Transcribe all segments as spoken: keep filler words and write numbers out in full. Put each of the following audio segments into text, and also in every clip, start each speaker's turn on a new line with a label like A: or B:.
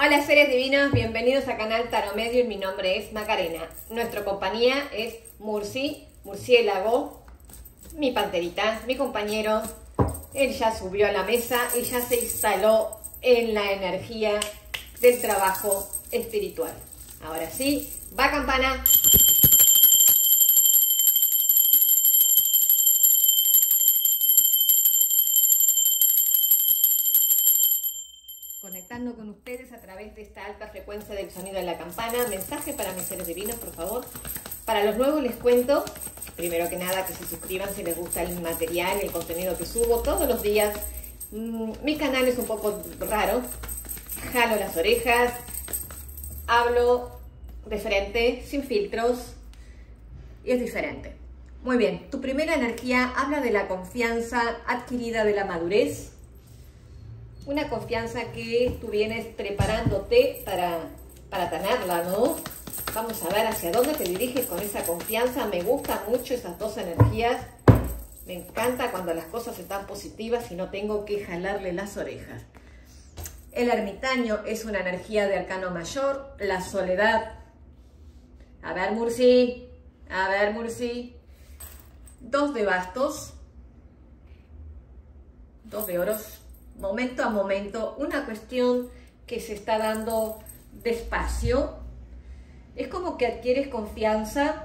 A: Hola seres divinos, bienvenidos a Canal Tarot Medium. Mi nombre es Macarena. Nuestra compañía es Murci, Murciélago, mi panterita, mi compañero. Él ya subió a la mesa y ya se instaló en la energía del trabajo espiritual. Ahora sí, va campana. Conectando con ustedes a través de esta alta frecuencia del sonido de la campana. Mensaje para mis seres divinos, por favor. Para los nuevos les cuento, primero que nada, que se suscriban si les gusta el material, el contenido que subo todos los días. Mm, mi canal es un poco raro. Jalo las orejas, hablo de frente, sin filtros, y es diferente. Muy bien, tu primera energía habla de la confianza adquirida de la madurez. Una confianza que tú vienes preparándote para, para tenerla, ¿no? Vamos a ver hacia dónde te diriges con esa confianza. Me gustan mucho esas dos energías. Me encanta cuando las cosas están positivas y no tengo que jalarle las orejas. El ermitaño es una energía de arcano mayor. La soledad. A ver, Murci. A ver, Murci. Dos de bastos. Dos de oros. Momento a momento, una cuestión que se está dando despacio. Es como que adquieres confianza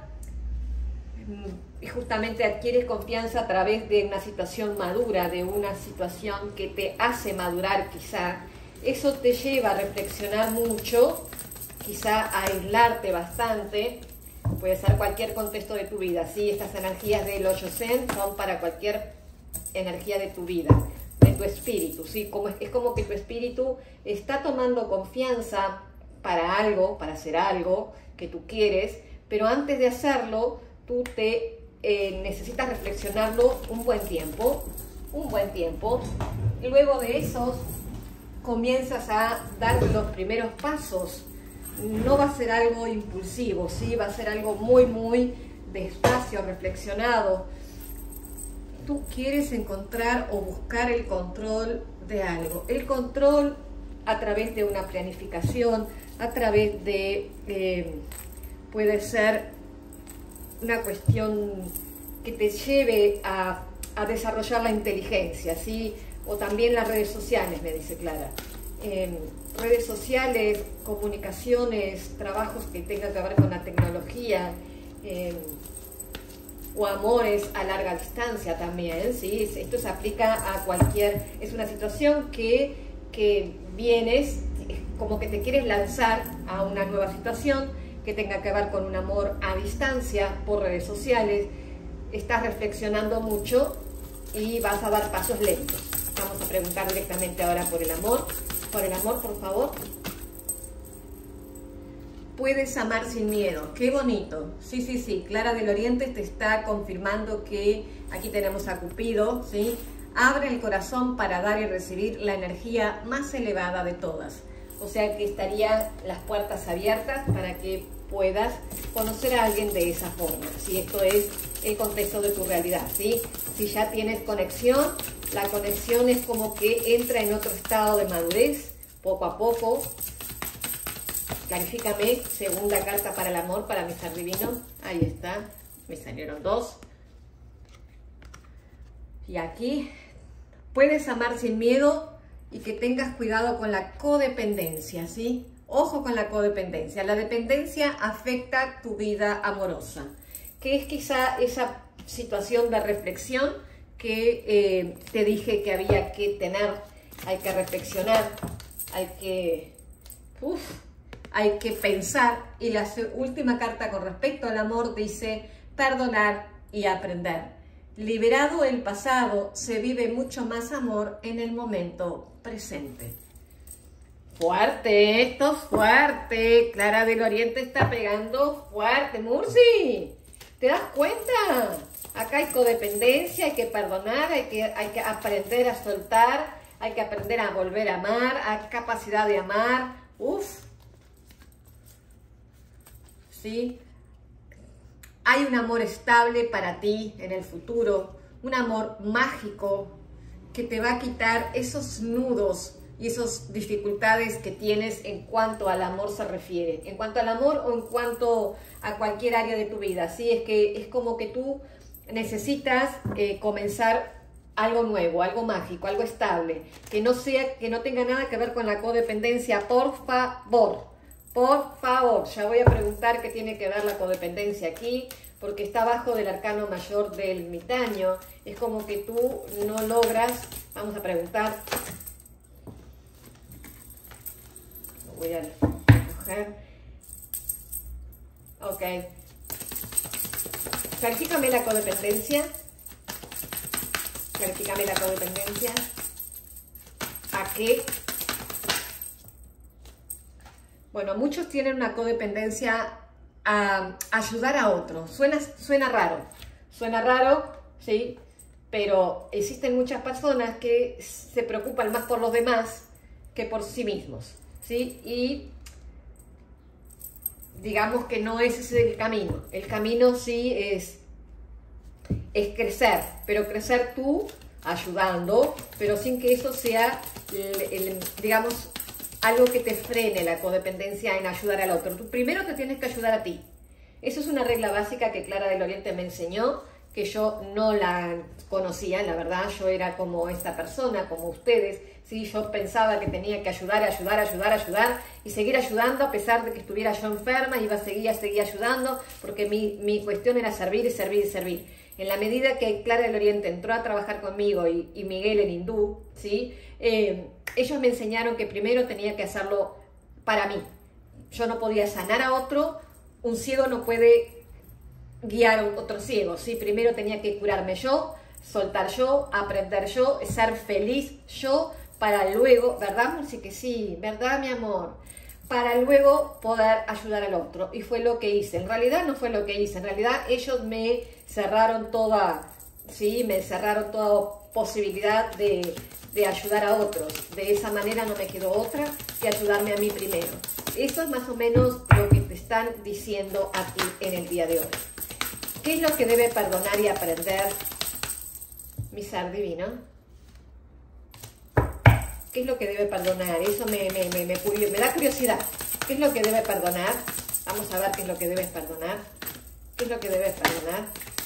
A: y justamente adquieres confianza a través de una situación madura, de una situación que te hace madurar quizá. Eso te lleva a reflexionar mucho, quizá a aislarte bastante. Puede ser cualquier contexto de tu vida, ¿sí? Estas energías del ocho Zen son para cualquier energía de tu vida. Tu espíritu, ¿sí? Como es, es como que tu espíritu está tomando confianza para algo, para hacer algo que tú quieres, pero antes de hacerlo, tú te eh, necesitas reflexionarlo un buen tiempo, un buen tiempo, y luego de eso comienzas a dar los primeros pasos. No va a ser algo impulsivo, ¿sí? Va a ser algo muy, muy despacio, reflexionado. Tú quieres encontrar o buscar el control de algo. El control a través de una planificación, a través de, eh, puede ser una cuestión que te lleve a, a desarrollar la inteligencia, ¿sí? O también las redes sociales, me dice Clara. Eh, redes sociales, comunicaciones, trabajos que tengan que ver con la tecnología, eh, o amores a larga distancia también, ¿sí? Esto se aplica a cualquier, es una situación que, que vienes, como que te quieres lanzar a una nueva situación que tenga que ver con un amor a distancia por redes sociales, estás reflexionando mucho y vas a dar pasos lentos. Vamos a preguntar directamente ahora por el amor, por el amor, por favor. Puedes amar sin miedo. ¡Qué bonito! Sí, sí, sí. Clara del Oriente te está confirmando que aquí tenemos a Cupido, ¿sí? Abre el corazón para dar y recibir la energía más elevada de todas. O sea que estarían las puertas abiertas para que puedas conocer a alguien de esa forma. ¿Sí? Esto es el contexto de tu realidad, ¿sí? Si ya tienes conexión, la conexión es como que entra en otro estado de madurez, poco a poco. Clarifícame, segunda carta para el amor, para mi ser divino. Ahí está, me salieron dos. Y aquí, puedes amar sin miedo y que tengas cuidado con la codependencia, ¿sí? Ojo con la codependencia. La dependencia afecta tu vida amorosa, que es quizá esa situación de reflexión que eh, te dije que había que tener. Hay que reflexionar, hay que... Uf, hay que pensar. Y la última carta con respecto al amor dice perdonar y aprender. Liberado el pasado, se vive mucho más amor en el momento presente. Fuerte, esto es fuerte. Clara del Oriente está pegando fuerte. Murci, ¿te das cuenta? Acá hay codependencia, hay que perdonar, hay que, hay que aprender a soltar, hay que aprender a volver a amar, hay capacidad de amar. Uf. ¿Sí? Hay un amor estable para ti en el futuro, un amor mágico que te va a quitar esos nudos y esas dificultades que tienes en cuanto al amor se refiere, en cuanto al amor o en cuanto a cualquier área de tu vida. ¿Sí? Es que es como que tú necesitas eh, comenzar algo nuevo, algo mágico, algo estable, que no sea, que no tenga nada que ver con la codependencia, por favor, por favor. Ya voy a preguntar qué tiene que ver la codependencia aquí, porque está abajo del arcano mayor del ermitaño. Es como que tú no logras, vamos a preguntar, lo voy a coger, ok, clarifícame la codependencia, clarifícame la codependencia, ¿a qué? Bueno, muchos tienen una codependencia a ayudar a otros. Suena, suena raro, suena raro, ¿sí? Pero existen muchas personas que se preocupan más por los demás que por sí mismos, ¿sí? Y digamos que no ese es el camino. El camino sí es, es crecer, pero crecer tú ayudando, pero sin que eso sea, el, el, digamos, algo que te frene la codependencia en ayudar al otro. Tú primero te tienes que ayudar a ti. Eso es una regla básica que Clara del Oriente me enseñó, que yo no la conocía, la verdad. Yo era como esta persona, como ustedes, ¿sí? Yo pensaba que tenía que ayudar, ayudar, ayudar, ayudar y seguir ayudando a pesar de que estuviera yo enferma, iba a seguir, a seguir ayudando, porque mi, mi cuestión era servir y servir y servir. En la medida que Clara del Oriente entró a trabajar conmigo y, y Miguel en hindú, ¿sí? Eh, ellos me enseñaron que primero tenía que hacerlo para mí. Yo no podía sanar a otro, un ciego no puede guiar a otro ciego, ¿sí? Primero tenía que curarme yo, soltar yo, aprender yo, ser feliz yo, para luego, ¿verdad, Murci? Que sí, ¿verdad, mi amor? Para luego poder ayudar al otro. Y fue lo que hice. En realidad no fue lo que hice, en realidad ellos me cerraron toda, ¿sí? Me cerraron toda posibilidad de, de ayudar a otros. De esa manera no me quedó otra que ayudarme a mí primero. Eso es más o menos lo que te están diciendo a ti en el día de hoy. ¿Qué es lo que debe perdonar y aprender mi ser divino? ¿Qué es lo que debe perdonar? Eso me, me, me, me, me da curiosidad. ¿Qué es lo que debe perdonar? Vamos a ver qué es lo que debes perdonar. ¿Qué es lo que debes perdonar?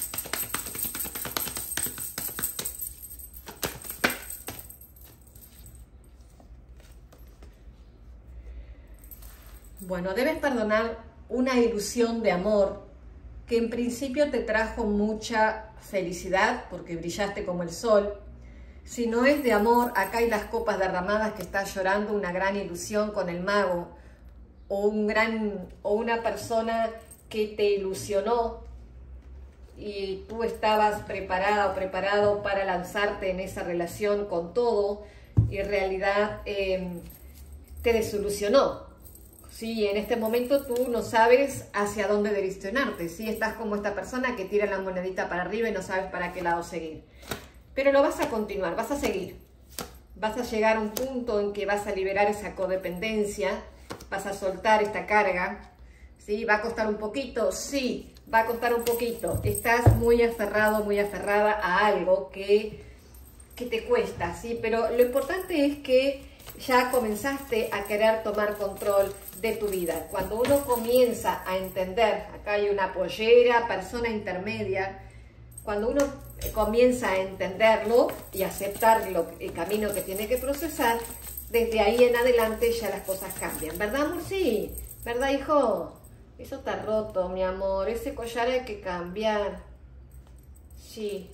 A: Bueno, debes perdonar una ilusión de amor que en principio te trajo mucha felicidad porque brillaste como el sol. Si no es de amor, acá hay las copas derramadas que estás llorando, una gran ilusión con el mago o, un gran, o una persona que te ilusionó y tú estabas preparada o preparado para lanzarte en esa relación con todo y en realidad eh, te desilusionó. Sí, en este momento tú no sabes hacia dónde direccionarte, ¿sí? Estás como esta persona que tira la monedita para arriba y no sabes para qué lado seguir. Pero lo vas a continuar, vas a seguir. Vas a llegar a un punto en que vas a liberar esa codependencia, vas a soltar esta carga, ¿sí? ¿Va a costar un poquito? Sí, va a costar un poquito. Estás muy aferrado, muy aferrada a algo que, que te cuesta, ¿sí? Pero lo importante es que ya comenzaste a querer tomar control de tu vida. Cuando uno comienza a entender, acá hay una pollera, persona intermedia, cuando uno comienza a entenderlo y aceptar lo, el camino que tiene que procesar, desde ahí en adelante ya las cosas cambian. ¿Verdad, amor? Sí. ¿Verdad, hijo? Eso está roto, mi amor. Ese collar hay que cambiar. Sí.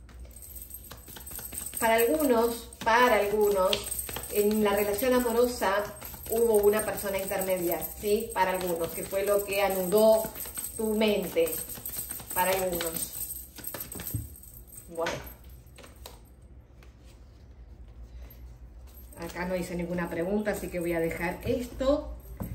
A: Para algunos, para algunos, en la relación amorosa hubo una persona intermedia, ¿sí? Para algunos, que fue lo que anudó tu mente. Para algunos. Bueno. Acá no hice ninguna pregunta, así que voy a dejar esto.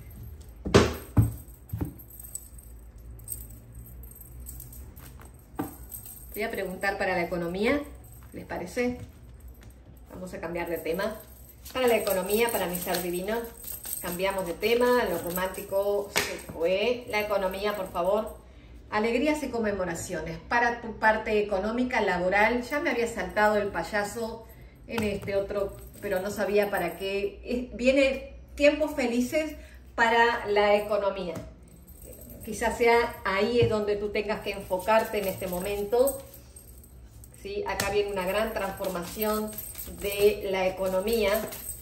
A: Voy a preguntar para la economía, ¿les parece? Vamos a cambiar de tema. Para la economía, para mi ser divino, cambiamos de tema, lo romántico se fue. La economía, por favor. Alegrías y conmemoraciones. Para tu parte económica, laboral, ya me había saltado el payaso en este otro pero no sabía para qué. Viene tiempos felices para la economía. Quizás sea ahí es donde tú tengas que enfocarte en este momento. ¿Sí? Acá viene una gran transformación de la economía.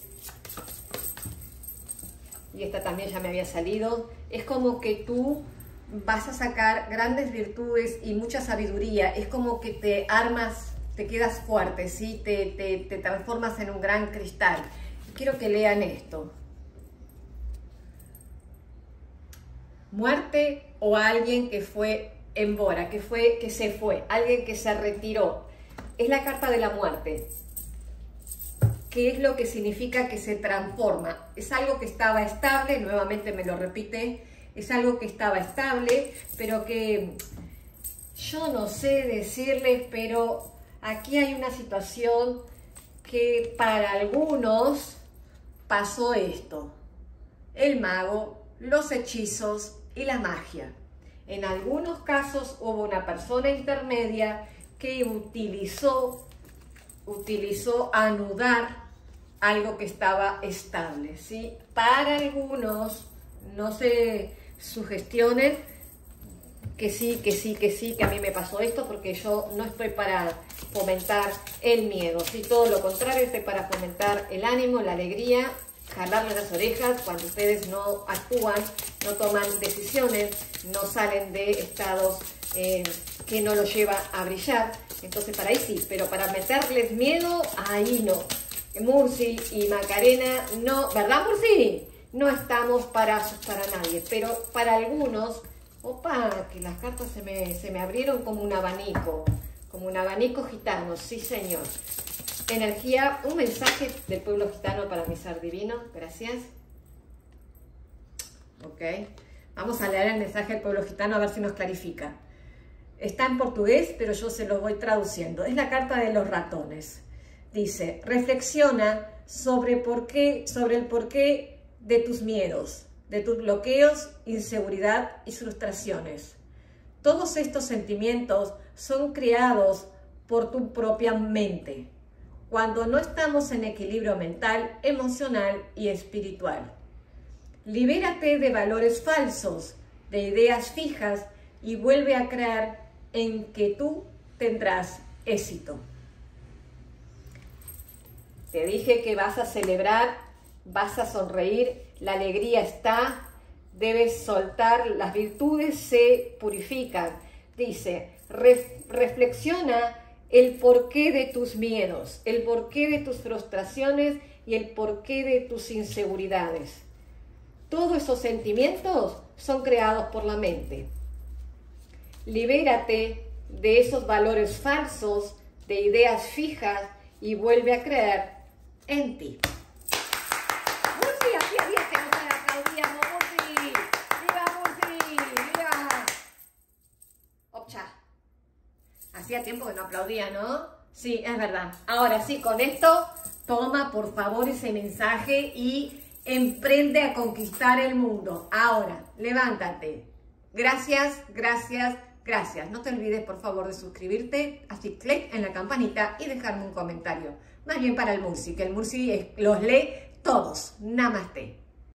A: Y esta también ya me había salido. Es como que tú vas a sacar grandes virtudes y mucha sabiduría. Es como que te armas, te quedas fuerte, ¿sí? Te, te, te transformas en un gran cristal. Quiero que lean esto. Muerte o alguien que fue en Bora, que, fue, que se fue, alguien que se retiró. Es la carta de la muerte. ¿Qué es lo que significa que se transforma? Es algo que estaba estable, nuevamente me lo repite, es algo que estaba estable, pero que yo no sé decirles, pero aquí hay una situación que para algunos pasó esto. El mago, los hechizos y la magia. En algunos casos hubo una persona intermedia que utilizó, utilizó anudar algo que estaba estable, ¿sí? Para algunos, no se sugestionen que sí, que sí, que sí, que a mí me pasó esto, porque yo no estoy para fomentar el miedo, ¿sí? Todo lo contrario, estoy para fomentar el ánimo, la alegría, jalarle las orejas cuando ustedes no actúan, no toman decisiones, no salen de estados eh, que no los lleva a brillar. Entonces para ahí sí, pero para meterles miedo, ahí no. Murci y Macarena, no, ¿verdad, Murci? No estamos para asustar a nadie, pero para algunos, opa, que las cartas se me, se me abrieron como un abanico, como un abanico gitano, sí señor. Energía, un mensaje del pueblo gitano para mi ser divino, gracias. Ok, vamos a leer el mensaje del pueblo gitano a ver si nos clarifica. Está en portugués, pero yo se lo voy traduciendo. Es la carta de los ratones. Dice, reflexiona sobre, por qué, sobre el porqué de tus miedos, de tus bloqueos, inseguridad y frustraciones. Todos estos sentimientos son creados por tu propia mente, cuando no estamos en equilibrio mental, emocional y espiritual. Libérate de valores falsos, de ideas fijas y vuelve a creer en que tú tendrás éxito. Te dije que vas a celebrar, vas a sonreír, la alegría está, debes soltar, las virtudes se purifican. Dice, ref, reflexiona el porqué de tus miedos, el porqué de tus frustraciones y el porqué de tus inseguridades. Todos esos sentimientos son creados por la mente. Libérate de esos valores falsos, de ideas fijas y vuelve a creer en ti. Murci, hacía días que no te aplaudíamos, Murci. ¡Viva, Murci! ¡Viva! Opcha. Hacía tiempo que no aplaudía, ¿no? Sí, es verdad. Ahora sí, con esto, toma por favor ese mensaje y emprende a conquistar el mundo. Ahora, levántate. Gracias, gracias, gracias. No te olvides, por favor, de suscribirte, así clic en la campanita y dejarme un comentario. Más bien para el Murci, que el Murci los lee todos. Namaste.